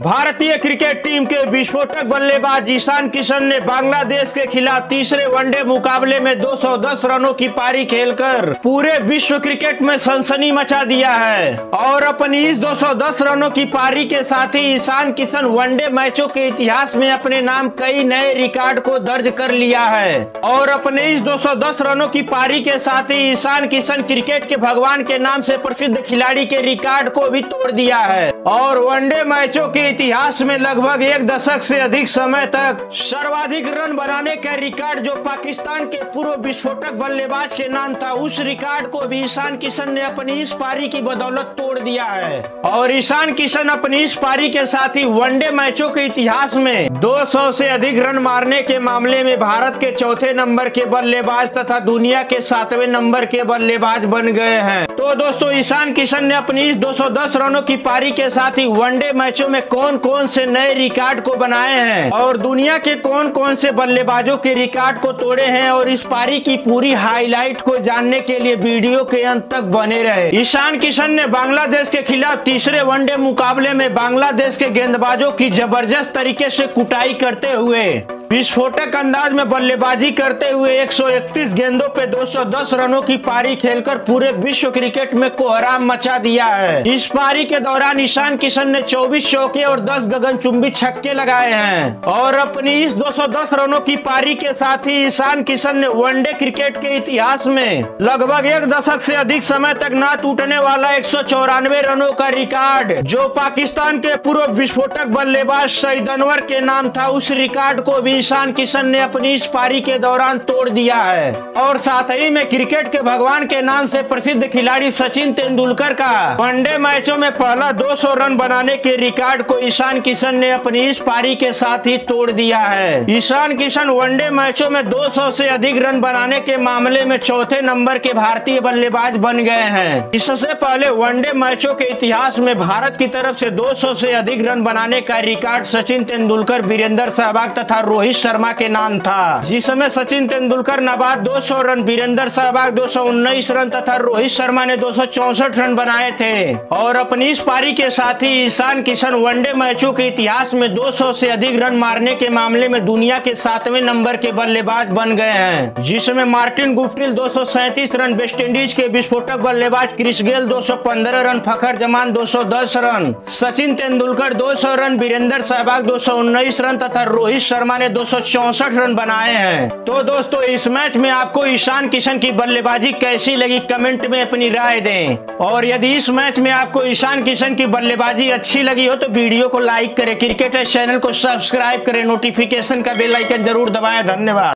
भारतीय cricket team के विस्फोटक बल्लेबाज ईशान किशन ने बांग्लादेश के खिलाफ तीसरे वनडे मुकाबले में 210 रनों की पारी खेलकर पूरे विश्व क्रिकेट में सनसनी मचा दिया है और अपनी इस 210 रनों की पारी के साथ ही ईशान किशन वनडे मैचों के इतिहास में अपने नाम कई नए रिकॉर्ड को दर्ज कर लिया है और अपने इस 210 रनों की पारी के साथ ही ईशान किशन क्रिकेट के भगवान के नाम से प्रसिद्ध खिलाड़ी के रिकॉर्ड को भी तोड़ दिया है और वनडे मैचों के इतिहास में लगभग एक दशक से अधिक समय तक सर्वाधिक रन बनाने का रिकॉर्ड जो पाकिस्तान के पूर्व विस्फोटक बल्लेबाज के नाम था, उस रिकॉर्ड को भी ईशान किशन ने अपनी इस पारी की बदौलत तोड़ दिया है और ईशान किशन अपनी इस पारी के साथ ही वनडे मैचों के इतिहास में 200 से अधिक रन मारने के मामले में भारत के चौथे नंबर के बल्लेबाज तथा दुनिया के 7वें नंबर के बल्लेबाज बन गए हैं। तो दोस्तों, ईशान किशन ने अपनी इस 210 रनों की पारी के साथ ही वनडे मैचों में कौन कौन से नए रिकॉर्ड को बनाए हैं और दुनिया के कौन कौन से बल्लेबाजों के रिकॉर्ड को तोड़े हैं और इस पारी की पूरी हाईलाइट को जानने के लिए वीडियो के अंत तक बने रहे। ईशान किशन ने बांग्लादेश के खिलाफ तीसरे वनडे मुकाबले में बांग्लादेश के गेंदबाजों की जबरदस्त तरीके से कुटाई करते हुए विस्फोटक अंदाज में बल्लेबाजी करते हुए 131 गेंदों पे 210 रनों की पारी खेलकर पूरे विश्व क्रिकेट में कोहराम मचा दिया है। इस पारी के दौरान ईशान किशन ने 24 चौके और 10 गगनचुंबी छक्के लगाए हैं और अपनी इस 210 रनों की पारी के साथ ही ईशान किशन ने वनडे क्रिकेट के इतिहास में लगभग एक दशक से अधिक समय तक न टूटने वाला 194 रनों का रिकॉर्ड जो पाकिस्तान के पूर्व विस्फोटक बल्लेबाज सईद अनवर के नाम था, उस रिकॉर्ड को भी ईशान किशन ने अपनी इस पारी के दौरान तोड़ दिया है और साथ ही में क्रिकेट के भगवान के नाम से प्रसिद्ध खिलाड़ी सचिन तेंदुलकर का वनडे मैचों में पहला 200 रन बनाने के रिकॉर्ड को ईशान किशन ने अपनी इस पारी के साथ ही तोड़ दिया है। ईशान किशन वनडे मैचों में 200 से अधिक रन बनाने के मामले में चौथे नंबर के भारतीय बल्लेबाज बन गए हैं। इससे पहले वनडे मैचों के इतिहास में भारत की तरफ से 200 से अधिक रन बनाने का रिकॉर्ड सचिन तेंदुलकर, वीरेंद्र सहवाग तथा रोहित शर्मा के नाम था, जिसमें सचिन तेंदुलकर ने बाद 200 रन, वीरेंद्र सहवाग 219 रन तथा रोहित शर्मा ने 264 रन बनाए थे और अपनी इस पारी के साथ ही ईशान किशन वनडे मैचों के इतिहास में 200 से अधिक रन मारने के मामले में दुनिया के 7वें नंबर के बल्लेबाज बन गए हैं, जिसमें Martin Guptill 237 run, West Indies के विस्फोटक बल्लेबाज Chris Gayle 215 run, Fakhar Zaman 210 run, Sachin Tendulkar 200 run, Virender Sehwag 219 run तथा रोहित शर्मा ने 264 रन बनाए हैं। तो दोस्तों, इस मैच में आपको ईशान किशन की बल्लेबाजी कैसी लगी कमेंट में अपनी राय दें और यदि इस मैच में आपको ईशान किशन की बल्लेबाजी अच्छी लगी हो तो वीडियो को लाइक करें, क्रिकेट चैनल को सब्सक्राइब करें, नोटिफिकेशन का बेल आइकन जरूर दबाएं। धन्यवाद।